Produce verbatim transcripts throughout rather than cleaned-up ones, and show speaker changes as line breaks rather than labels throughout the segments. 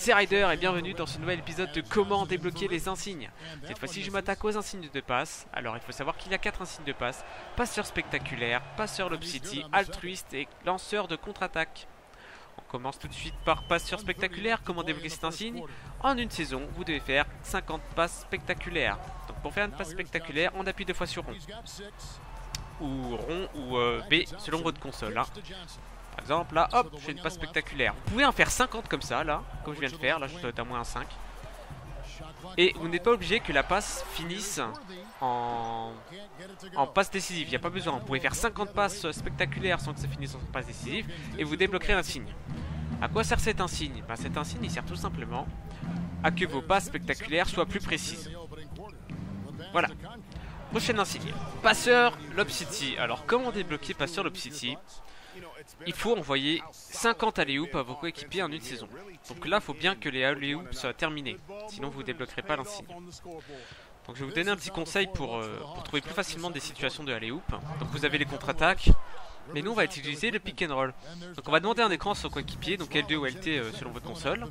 c'est Ryder et bienvenue dans ce nouvel épisode de comment débloquer les insignes. Cette fois-ci je m'attaque aux insignes de passe. Alors il faut savoir qu'il y a quatre insignes de passe: passeur spectaculaire, passeur lob city, altruiste et lanceur de contre-attaque. On commence tout de suite par passeur spectaculaire. Comment débloquer cet insigne? En une saison vous devez faire cinquante passes spectaculaires. Donc pour faire une passe spectaculaire on appuie deux fois sur rond ou rond ou euh, B selon votre console hein. Par exemple là hop je fais une passe spectaculaire. Vous pouvez en faire cinquante comme ça là, comme je viens de faire, là je dois être à moins un cinq. Et vous n'êtes pas obligé que la passe finisse en, en passe décisive, il n'y a pas besoin. Vous pouvez faire cinquante passes spectaculaires sans que ça finisse en passe décisive et vous débloquerez un signe. À quoi sert cet insigne? Ben, cet insigne il sert tout simplement à que vos passes spectaculaires soient plus précises. Voilà. Prochain insigne, passeur lob city. Alors comment débloquer passeur lob city? Il faut envoyer cinquante alley-oops à vos coéquipiers en une saison. Donc là, il faut bien que les alley-oops soient terminés. Sinon, vous ne débloquerez pas l'insigne. Donc je vais vous donner un petit conseil pour, euh, pour trouver plus facilement des situations de alley-oop. Donc vous avez les contre-attaques. Mais nous, on va utiliser le pick and roll. Donc on va demander un écran à son coéquipier, donc L deux ou L T euh, selon votre console.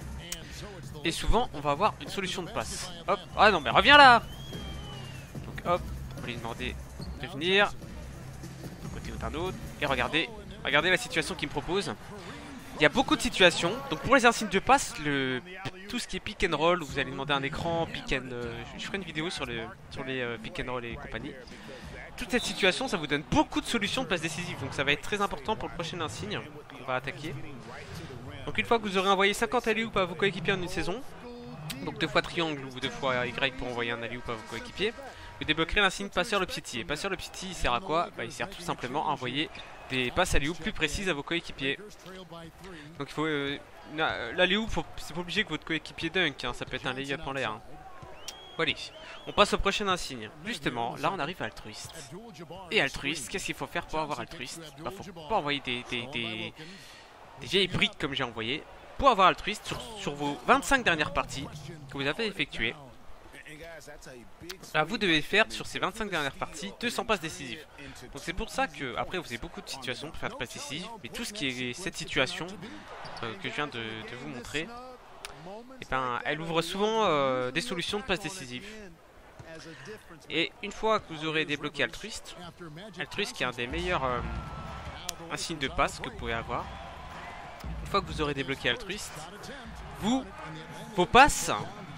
Et souvent, on va avoir une solution de passe. Hop. Ah non, mais reviens là! Donc hop, on va lui demander de venir. Côté ou d'un autre. Et regardez, regardez la situation qu'il me propose. Il y a beaucoup de situations. Donc pour les insignes de passe, le, tout ce qui est pick and roll, vous allez demander un écran, pick and... Euh, je ferai une vidéo sur, le, sur les euh, pick and roll et compagnie. Toute cette situation, ça vous donne beaucoup de solutions de passe décisive. Donc ça va être très important pour le prochain insigne qu'on va attaquer. Donc une fois que vous aurez envoyé cinquante alley-oops à vos coéquipiers en une saison, donc deux fois triangle ou deux fois Y pour envoyer un alley-oop à vos coéquipiers, vous débloquerez l'insigne passeur lob city. Et passeur lob city il sert à quoi? Bah, il sert tout simplement à envoyer des passes alley-oop plus précises à vos coéquipiers. Donc il faut euh, l'alley-oop, c'est pas obligé que votre coéquipier dunk hein, ça peut être un lay-up en l'air hein. Voilà, on passe au prochain insigne. Justement, là on arrive à altruiste. Et altruiste, qu'est-ce qu'il faut faire pour avoir altruiste? Bah faut pas envoyer des, des, des, des vieilles briques comme j'ai envoyé. Pour avoir altruiste, sur, sur vos vingt-cinq dernières parties que vous avez effectuées, là, vous devez faire sur ces vingt-cinq dernières parties deux cents passes décisives. Donc c'est pour ça que après vous avez beaucoup de situations pour faire de passes décisives. Mais tout ce qui est cette situation euh, que je viens de, de vous montrer, et ben, elle ouvre souvent euh, des solutions de passes décisives. Et une fois que vous aurez débloqué altruiste, altruiste qui est un des meilleurs euh, insignes de passe que vous pouvez avoir. Une fois que vous aurez débloqué altruiste, vous, vos passes,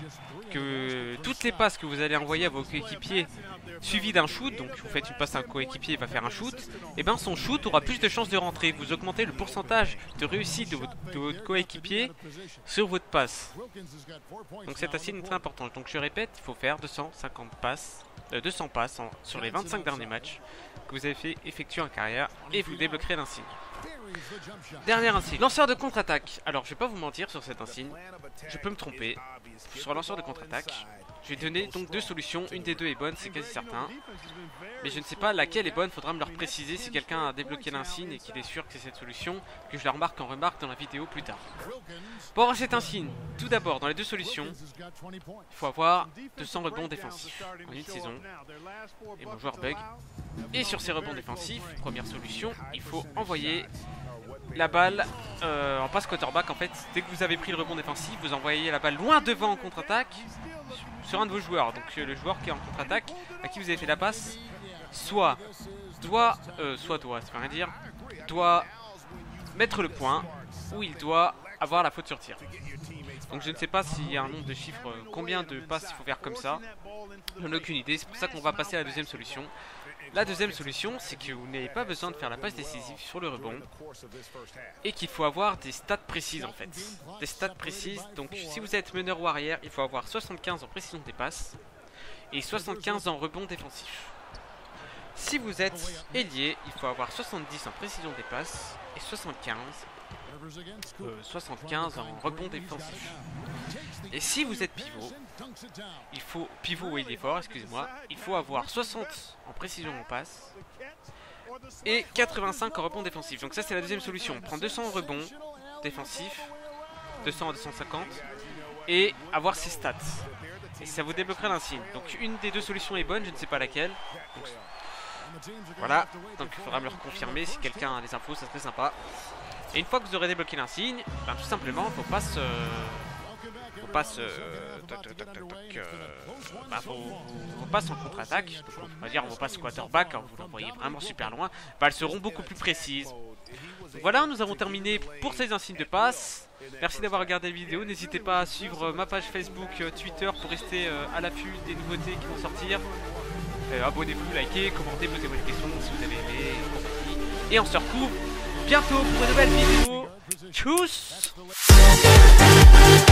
que toutes les passes que vous allez envoyer à vos coéquipiers suivies d'un shoot, donc vous faites une passe à un coéquipier, il va faire un shoot, et bien son shoot aura plus de chances de rentrer. Vous augmentez le pourcentage de réussite de votre, de votre coéquipier sur votre passe. Donc c'est assez très important. Donc je répète, il faut faire deux cent cinquante passes, euh, deux cents passes en, sur les vingt-cinq derniers matchs que vous avez fait effectuer en carrière et vous débloquerez l'insigne. Dernier insigne, lanceur de contre-attaque. Alors je vais pas vous mentir sur cet insigne, je peux me tromper. Sur lanceur de contre-attaque, je vais donner donc deux solutions, une des deux est bonne, c'est quasi certain. Mais je ne sais pas laquelle est bonne, faudra me leur préciser si quelqu'un a débloqué l'insigne et qu'il est sûr que c'est cette solution, que je la remarque en remarque dans la vidéo plus tard. Pour avoir cet insigne, tout d'abord dans les deux solutions, il faut avoir deux cents rebonds défensifs en une saison. Et mon joueur bug. Et sur ces rebonds défensifs, première solution, il faut envoyer la balle euh, en passe quarterback. En fait, dès que vous avez pris le rebond défensif, vous envoyez la balle loin devant en contre-attaque sur un de vos joueurs. Donc le joueur qui est en contre-attaque, à qui vous avez fait la passe, soit doit, euh, soit doit, ça veut rien dire, doit mettre le point ou il doit avoir la faute sur tir. Donc je ne sais pas s'il y a un nombre de chiffres, euh, combien de passes il faut faire comme ça. Je n'ai aucune idée, c'est pour ça qu'on va passer à la deuxième solution. La deuxième solution, c'est que vous n'avez pas besoin de faire la passe décisive sur le rebond et qu'il faut avoir des stats précises en fait. Des stats précises, donc si vous êtes meneur ou arrière, il faut avoir soixante-quinze en précision des passes et soixante-quinze en rebond défensif. Si vous êtes ailier, il faut avoir soixante-dix en précision des passes et soixante-quinze, euh, soixante-quinze en rebond défensif. Et si vous êtes pivot, il faut pivot ou ailier fort, excusez-moi, il faut avoir soixante en précision en passe et quatre-vingt-cinq en rebond défensif. Donc ça c'est la deuxième solution. On prend deux cents en rebond défensif, deux cents à deux cent cinquante et avoir ses stats. Et ça vous débloquera l'insigne. Donc une des deux solutions est bonne, je ne sais pas laquelle. Donc, Voilà, donc il faudra me le reconfirmer si quelqu'un a les infos, ça serait sympa. Et une fois que vous aurez débloqué l'insigne, ben, tout simplement, faut pas se... Faut pas se... Toc, toc, toc, toc, toc, euh... bah, faut, faut pas en contre-attaque. Donc on va dire on va pas quarterback, quand vous l'envoyez vraiment super loin. Bah, elles seront beaucoup plus précises. Donc voilà, nous avons terminé pour ces insignes de passe. Merci d'avoir regardé la vidéo. N'hésitez pas à suivre ma page Facebook, Twitter pour rester euh, à l'affût des nouveautés qui vont sortir. Euh, Abonnez-vous, likez, commentez, posez-moi des questions si vous avez aimé. Et on se retrouve bientôt pour une nouvelle vidéo. Tchuss!